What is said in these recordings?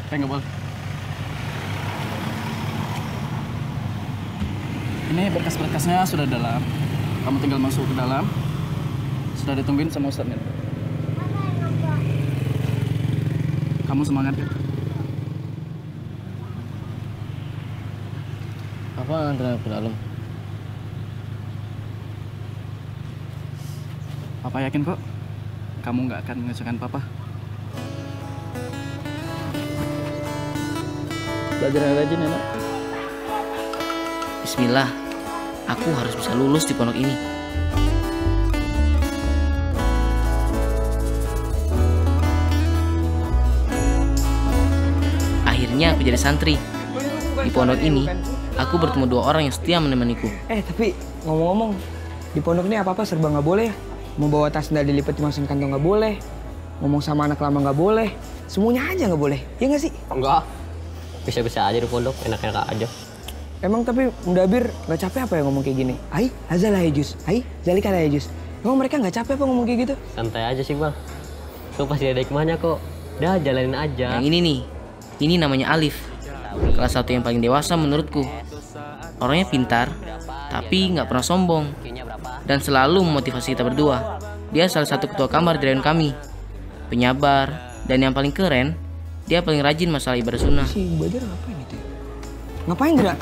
Nggak boleh. Ini berkas-berkasnya sudah dalam. Kamu tinggal masuk ke dalam. Sudah ditungguin sama Ustadznya. Kamu semangat ya? Apa nganterin ke dalam? Papa yakin kok kamu nggak akan mengecewakan Papa. Belajar yang rajin ya, Nak. Bismillah, aku harus bisa lulus di pondok ini. Akhirnya aku jadi santri. Di pondok ini, aku bertemu 2 orang yang setia menemaniku. Tapi ngomong-ngomong, di pondok ini apa-apa serba nggak boleh. Mau bawa tas sendal dilipat dimasukin kantong nggak boleh. Ngomong sama anak lama nggak boleh. Semuanya aja nggak boleh. Ya nggak sih? Enggak. Bisa-bisa aja di pondok, enak-enak aja. Emang tapi Mudabir nggak capek apa ya ngomong kayak gini? Ai, hazalah ya jus. Ai, zalika ya jus. Emang mereka nggak capek apa ngomong kayak gitu? Santai aja sih, Bang. Lu pasti ada hikmahnya kok. Udah, jalanin aja. Yang ini nih, ini namanya Alif. Kelas 1 yang paling dewasa menurutku. Orangnya pintar, tapi nggak pernah sombong. Dan selalu memotivasi kita berdua. Dia salah satu ketua kamar di reun kami. Penyabar, dan yang paling keren, dia paling rajin masalah ibadah sunnah. Si Badar ngapain itu? Ngapain Dra?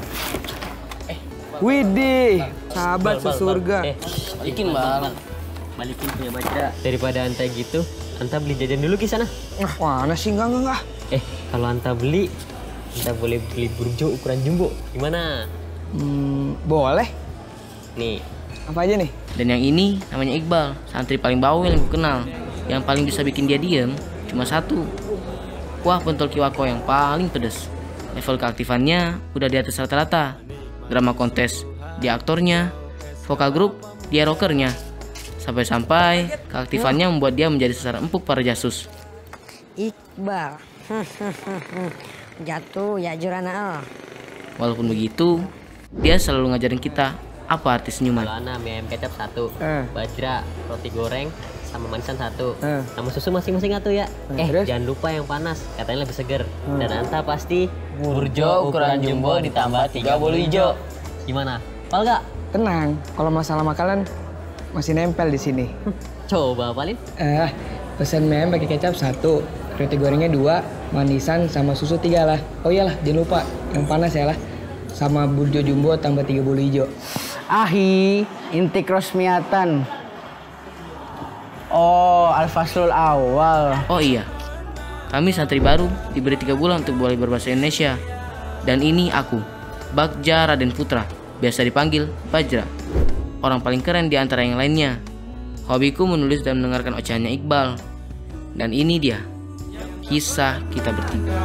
Widih, sahabat sesurga. Balikin bang. Balikin punya baca. Daripada anta gitu, anta beli jajan dulu ke sana. Mana sih? Enggak. Kalau anta beli, anta boleh beli burjo ukuran jumbo. Gimana? Boleh. Nih. Apa aja nih? Dan yang ini namanya Iqbal, santri paling bawel yang ku kenal. Yang paling bisa bikin dia diem cuma satu. Kuah pentol kiwako yang paling pedes. Level keaktifannya udah di atas rata-rata. Drama kontes dia aktornya, vokal grup dia rockernya. Sampai-sampai keaktifannya membuat dia menjadi sasaran empuk para jasus. Iqbal. Jatuh ya Jurana. Walaupun begitu, dia selalu ngajarin kita apa arti senyuman. Kalau ana mie ayam kecap 1, bajra, roti goreng, sama manisan 1. Sama susu masing-masing 1 ya. Terus? Jangan lupa yang panas, katanya lebih seger. Dan anta pasti Burjo ukuran jumbo ditambah 3 bolu hijau. Gimana? Pal gak? Tenang, kalau masalah makanan masih nempel di sini. Coba apalin. Pesan mie ayam pakai kecap 1, roti gorengnya 2, manisan sama susu 3 lah. Oh iyalah, jangan lupa yang panas ya lah. Sama burjo jumbo tambah 3 bolu hijau. Ahi, intik rosmiatan. Oh, al-faslul awal. Oh iya, kami santri baru diberi 3 bulan untuk boleh berbahasa Indonesia. Dan ini aku, Bagja Raden Putra, biasa dipanggil Bajra. Orang paling keren di antara yang lainnya. Hobiku menulis dan mendengarkan ocehannya Iqbal. Dan ini dia, kisah kita bertiga.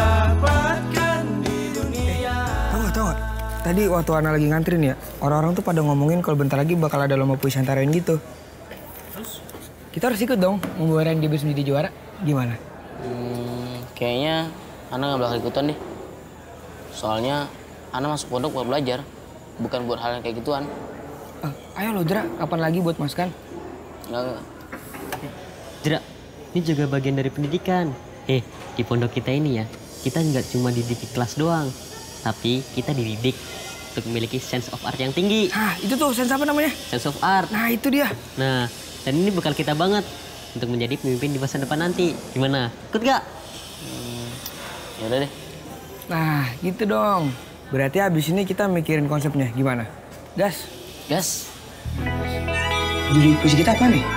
Tahu nggak? Tadi waktu Ana lagi ngantrin ya, orang-orang tuh pada ngomongin kalau bentar lagi bakal ada lomba puisi antara gitu. Kita harus ikut dong, membawa yang debus menjadi juara. Gimana? Kayaknya Ana nggak bakal ikutan deh. Soalnya Ana masuk pondok buat belajar, bukan buat hal yang kayak gituan. Ayo lo Dra, kapan lagi buat maskan? Enggak. Jera, ini juga bagian dari pendidikan. Di pondok kita ini ya, kita nggak cuma dididik di kelas doang, tapi kita dididik untuk memiliki sense of art yang tinggi. Itu tuh sense apa namanya? Sense of art. Nah, itu dia. Nah, dan ini bekal kita banget untuk menjadi pemimpin di masa depan nanti. Gimana? Ikut gak? Yaudah deh. Nah, gitu dong. Berarti abis ini kita mikirin konsepnya. Gimana? Gas? Gas. Jadi puisi kita apa nih?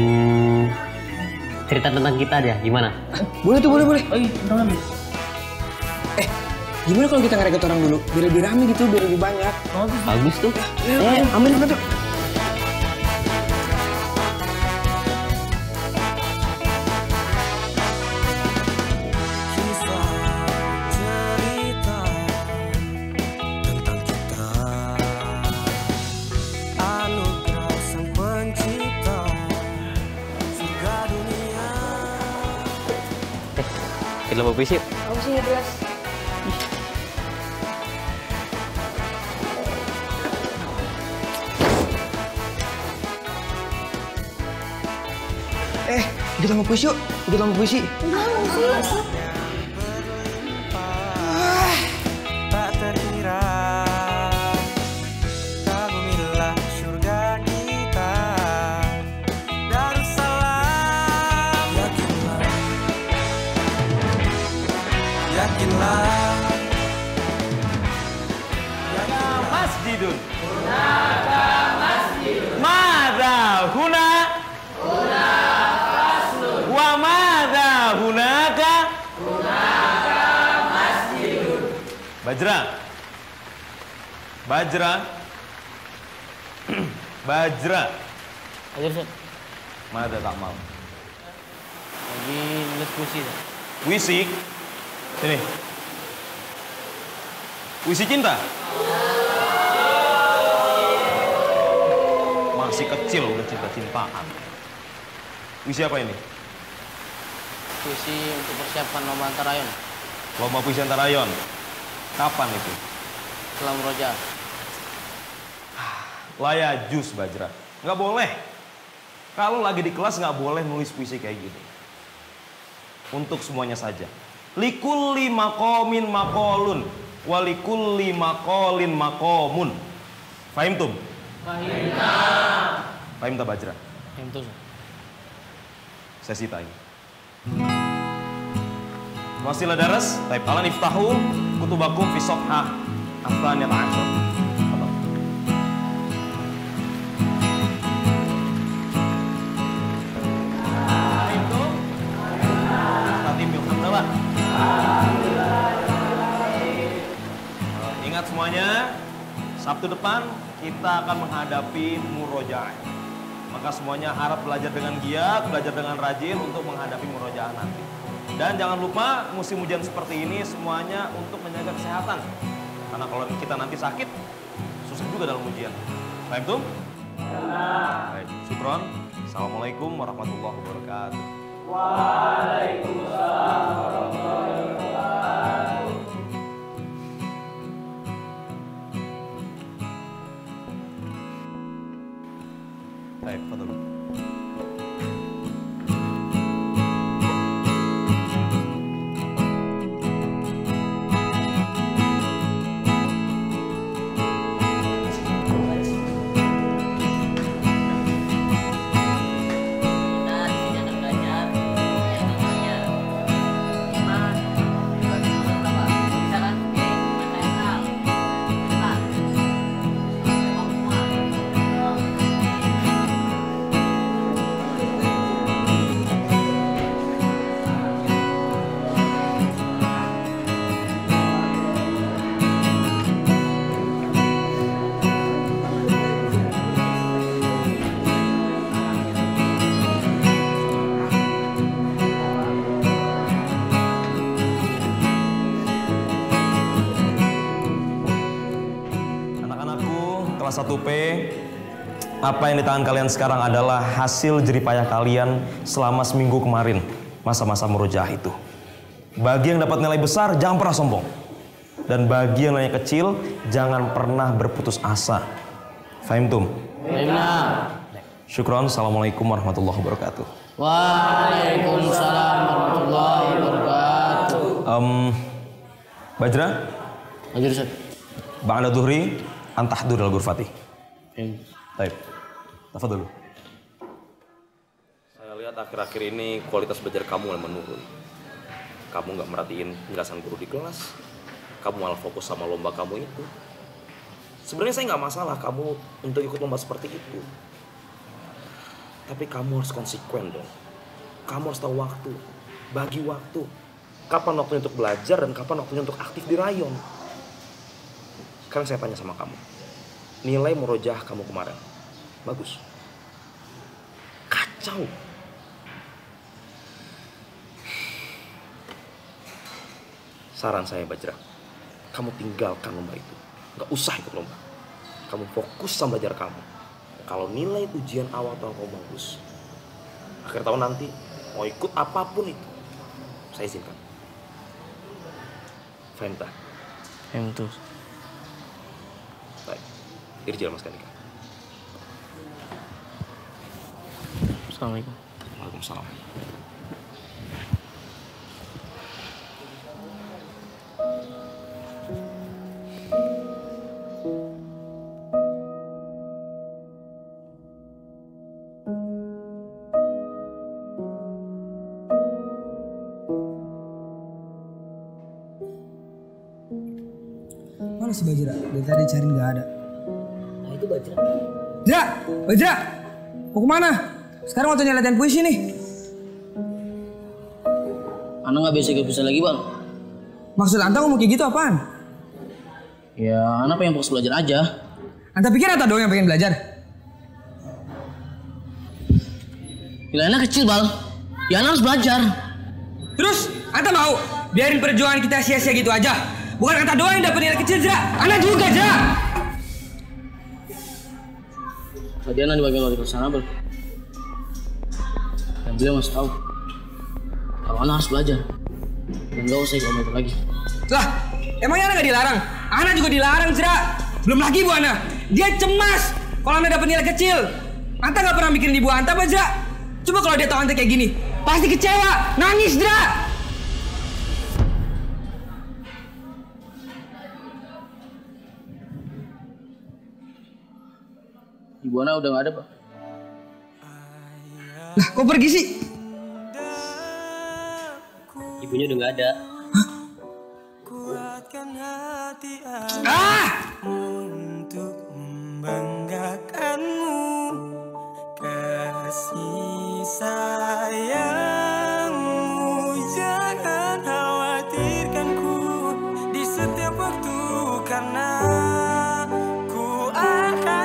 Cerita tentang kita aja, gimana? Boleh tuh, boleh. Oh iya, bener. Gimana kalau kita ngerekrut orang dulu? Biar lebih rame gitu, biar lebih banyak. Bagus tuh. Amin, betul. Kita lomba puisi. Aku sih jelas. Ikut lomba puisi yuk. Ikut lomba puisi. Bajra. Bajra. Bajra. Hadir, Ustaz. Mana ada tak mau? Lagi nulis puisi, Ustaz. Puisi? Sini. Puisi cinta? Masih kecil udah cinta-cintaan. Puisi apa ini? Puisi untuk persiapan lomba antar rayon. Lomba puisi antar rayon. Kapan itu? Setelah murojaah. Laya jus, Bajra. Nggak boleh. Kalau lagi di kelas nggak boleh nulis puisi kayak gini. Untuk semuanya saja. Likulli maqamin maqalun. Walikulli maqalin maqamun. Fahimtum? Fahimta. Fahimta, Bajra? Fahimtum. Sesi tanya. Masihlah daras, taib alan iftahu kutubakum fi safhah atsaniyat asyar. Ingat semuanya, Sabtu depan kita akan menghadapi murojaah. Maka semuanya harap belajar dengan giat, belajar dengan rajin untuk menghadapi murojaah nanti. Dan jangan lupa musim hujan seperti ini semuanya untuk menjaga kesehatan. Karena kalau kita nanti sakit, susah juga dalam ujian. Fahim tuh? Baik, syukron. Assalamualaikum warahmatullahi wabarakatuh. Waalaikumsalam warahmatullahi wabarakatuh. Baik, fadhol. Kelas 1P, apa yang di tangan kalian sekarang adalah hasil jeripayah kalian selama seminggu kemarin, masa-masa murojaah itu. Bagi yang dapat nilai besar, jangan pernah sombong. Dan bagi yang nilainya kecil, jangan pernah berputus asa. Fahimtum? Fahimna. Syukron, assalamualaikum warahmatullahi wabarakatuh. Waalaikumsalam warahmatullahi wabarakatuh. Bajra? Hadir, Ustaz. Ba'da dhuhri, antahdur al-ghurfati. Baik, tafadhol. Saya lihat akhir-akhir ini kualitas belajar kamu mulai menurun. Kamu nggak merhatiin penjelasan guru di kelas. Kamu malah fokus sama lomba kamu itu. Sebenarnya saya nggak masalah kamu untuk ikut lomba seperti itu. Tapi kamu harus konsekuen dong. Kamu harus tahu waktu, bagi waktu. Kapan waktunya untuk belajar dan kapan waktunya untuk aktif di rayon. Sekarang saya tanya sama kamu, nilai murojaah kamu kemarin bagus? Kacau. Saran saya, Bajra, kamu tinggalkan lomba itu, nggak usah ikut lomba. Kamu fokus sama belajar kamu. Kalau nilai ujian awal tahun kamu bagus, akhir tahun nanti mau ikut apapun itu, saya izinkan. Fahimta? Fahimtum. Baik, Irjal Mas Kanika. Assalamualaikum. Waalaikumsalam. Mana si Bajra? Dari tadi cari nggak ada. Nah itu Bajra. Bajra! Bajra! Mau kemana? Sekarang waktunya latihan puisi nih. Ana nggak bisa lagi, Bang. Maksud Anta ngomong kayak gitu apaan? Ya, Ana pengen fokus belajar aja. Anta pikir Anta doang yang pengen belajar? Bila Ana kecil, Bal. Ya Ana harus belajar. Terus Anta mau biarin perjuangan kita sia-sia gitu aja? Bukan Anta doang yang dapat nilai kecil, Jera. Ana juga, Jera. Tadi Ana di bagian wali kelas Ana, Bal. Dan beliau masih tahu kalau Ana harus belajar. Dan gak usah ikut itu lagi. Lah, emangnya Ana gak dilarang? Ana juga dilarang, Jera. Belum lagi Bu Ana, dia cemas kalau Ana dapat nilai kecil. Anta gak pernah mikirin ibu Anta, apa, Jera? Coba kalau dia tahu Anta kayak gini, pasti kecewa, nangis, Jera. Ibu Ana udah gak ada, Pak. Lah, kok pergi sih? Ibunya udah nggak ada. Ah! Untuk membanggakanmu, kasih sayangmu, jangan khawatirkanku di setiap waktu, karena ku akan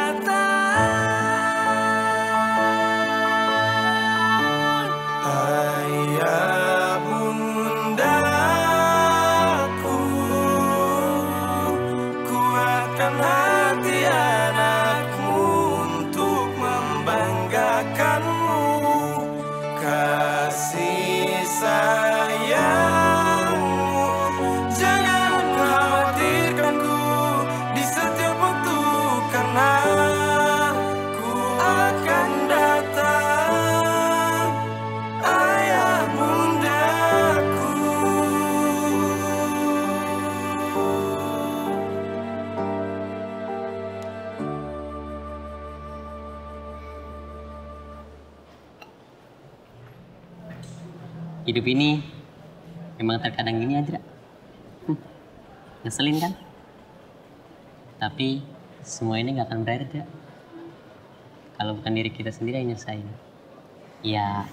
datang. Ayah bundaku, kuatkan hati anakmu untuk membanggakanmu, kasih sayangmu, jangan khawatirkanku di setiap waktu, karena ku akan datang. Ayah bundaku. Hidup ini memang terkadang gini aja. Ngeselin kan? Tapi semua ini gak akan berakhir, Dra. Kalau bukan diri kita sendiri yang nyelesain. Ya,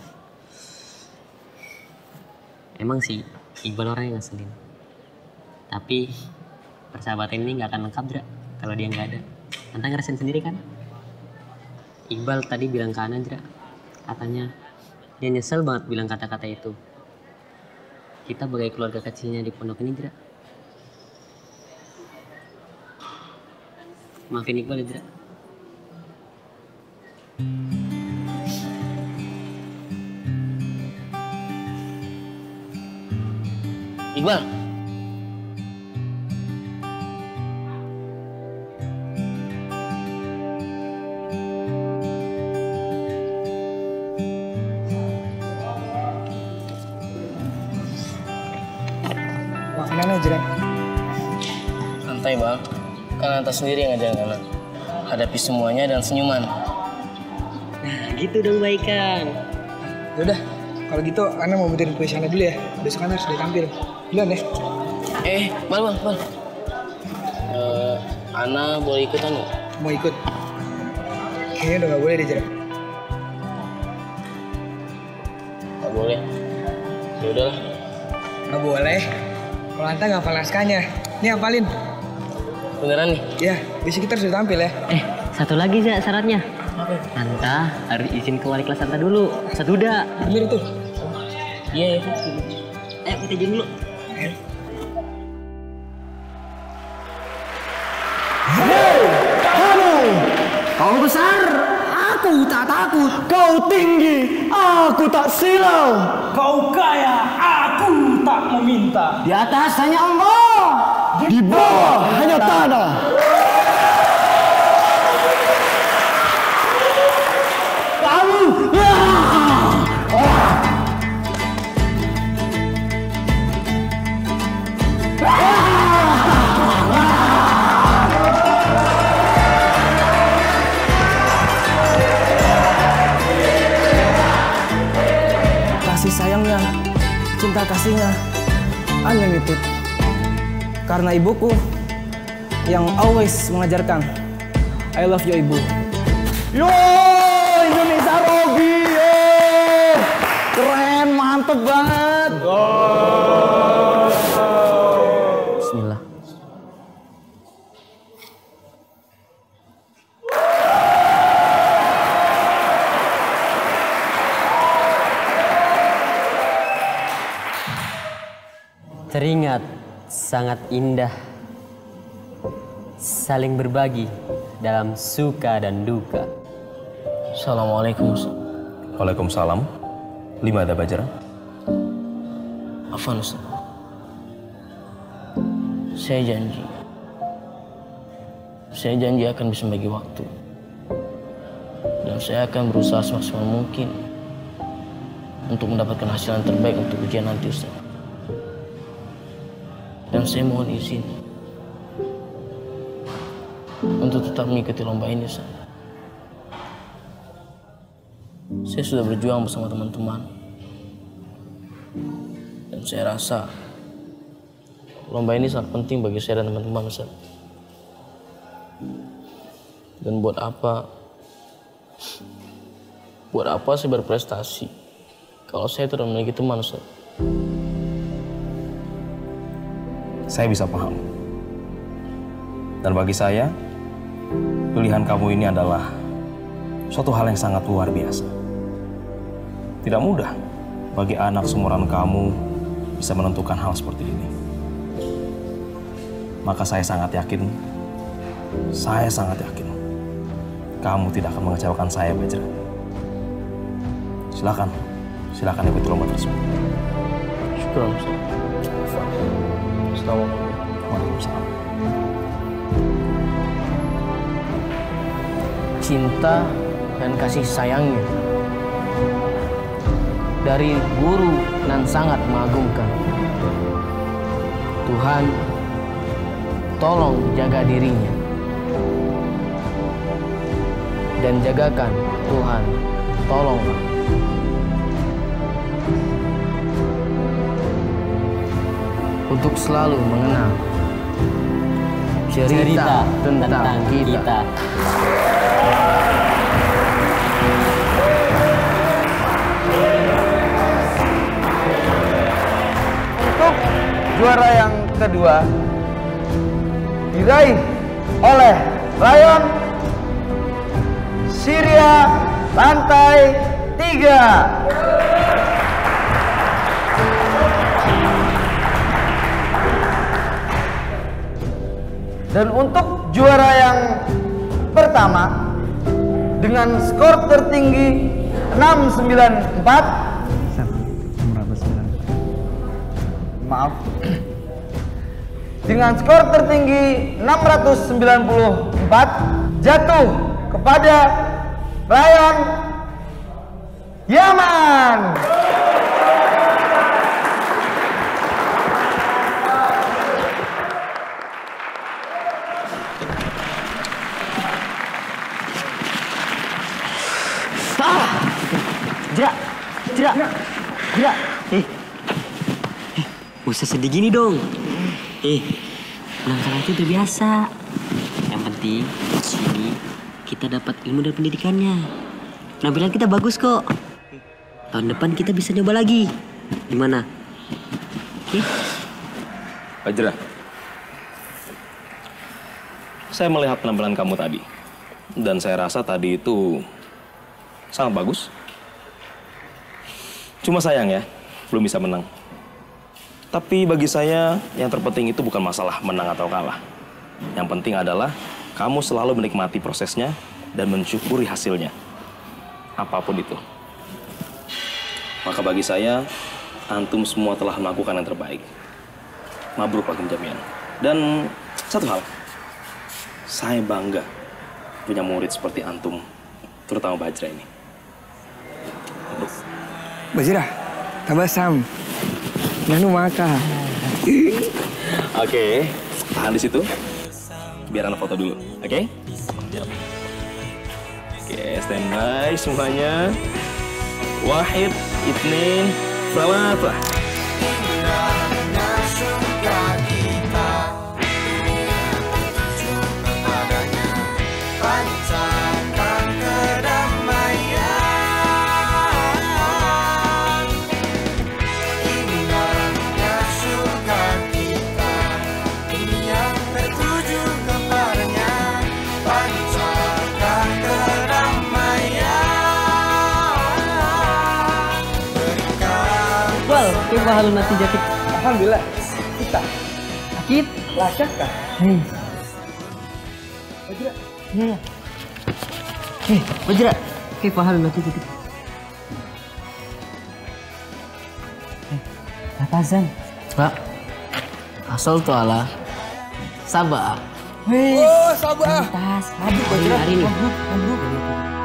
emang sih Iqbal orang yang ngeselin. Tapi persahabatan ini gak akan lengkap, Dra, kalau dia gak ada. Anta ngerasain sendiri kan? Iqbal tadi bilang ke Ana, Dra, katanya dia nyesel banget bilang kata-kata itu. Kita sebagai keluarga kecilnya di pondok ini, Dra. Maafin Iqbal ya, Dra. Iqbal. Makanan aja, Jera. Santai, Bang. Kan Anta sendiri yang ngajarin Ana. Hadapi semuanya dengan senyuman. Nah, gitu dong baikan. Yaudah, kalau gitu Ana mau benerin puisi Ana dulu ya. Besok Ana harus tampil. Duluan ya. Bal. Ana boleh ikutan nggak? Mau ikut? Kayaknya udah gak boleh deh, Jera. Gak boleh. Ya udahlah. Gak boleh. Kalau Anta gak hafal naskahnya. Nih hafalin. Beneran nih? Ya, besok kita harus tampil ya. Satu lagi Za syaratnya. Anta harus izin ke wali kelas Anta dulu. Satu udah. Bener itu. Iya. Ayo kita izin dulu. Kau besar, aku tak takut. Kau tinggi, aku tak silau. Kau kaya, aku tak meminta. Di atas hanya Allah, di bawah hanya tanah. Kamu, Kasih sayangnya, cinta kasihnya, unlimited. Karena ibuku yang always mengajarkan, I love you, Ibu. yo Indonesia Robi, keren, mantep banget. Bismillah. Teringat sangat indah saling berbagi dalam suka dan duka. Assalamualaikum, Ustaz. Waalaikumsalam. Lima ada Bajra. Afwan, Ustaz. Saya janji akan bisa bagi waktu. Dan saya akan berusaha semaksimal mungkin untuk mendapatkan hasil yang terbaik untuk ujian nanti, Ustaz. Dan saya mohon izin untuk tetap mengikuti lomba ini, Ustaz. Saya sudah berjuang bersama teman-teman. Dan saya rasa lomba ini sangat penting bagi saya dan teman-teman, Ustaz. Dan buat apa saya berprestasi kalau saya tidak memiliki teman, Ustaz? Saya bisa paham. Dan bagi saya, pilihan kamu ini adalah suatu hal yang sangat luar biasa. Tidak mudah bagi anak seumuran kamu bisa menentukan hal seperti ini. Maka saya sangat yakin, kamu tidak akan mengecewakan saya, Bajra. Silakan ikuti lomba tersebut. Syukur, Ustaz. Assalamualaikum. Waalaikumsalam. Cinta dan kasih sayangnya dari guru nan sangat mengagumkan. Tuhan, tolong jaga dirinya. Dan jagakan, Tuhan, tolonglah. Untuk selalu mengenal cerita tentang kita. Untuk juara yang kedua diraih oleh Rayon Syria Lantai 3. Dan untuk juara yang pertama dengan skor tertinggi 694, maaf, dengan skor tertinggi 694 jatuh kepada Rayon Yaman. Jira. Usah sedih gini dong. Menang kalah itu terbiasa. Yang penting di sini kita dapat ilmu dan pendidikannya. Penampilan kita bagus kok. Tahun depan kita bisa nyoba lagi. Gimana? Bajra, saya melihat penampilan kamu tadi. Dan saya rasa tadi itu sangat bagus. Cuma sayang ya, belum bisa menang. Tapi bagi saya, yang terpenting itu bukan masalah menang atau kalah. Yang penting adalah kamu selalu menikmati prosesnya dan mensyukuri hasilnya. Apapun itu. Maka bagi saya, antum semua telah melakukan yang terbaik. Mabruk Pak Jamian. Dan satu hal, saya bangga punya murid seperti antum, terutama Bajra ini. Bajra, tabasam. Nanu maka. Oke, tahan di situ. Biar anak foto dulu, oke? Oke, standby semuanya. Wahid, itnin, salata. Kaifa halun natijatik? Alhamdulillah. kita. Sakit? Lah syakka. Bajra. Iya. Bajra. Kayak paham nanti dikit. Apaan? Pak, asal tuh ala sabar. Oh, sabar. Tas. Mabuk Bajra. Hari ini. Mabuk.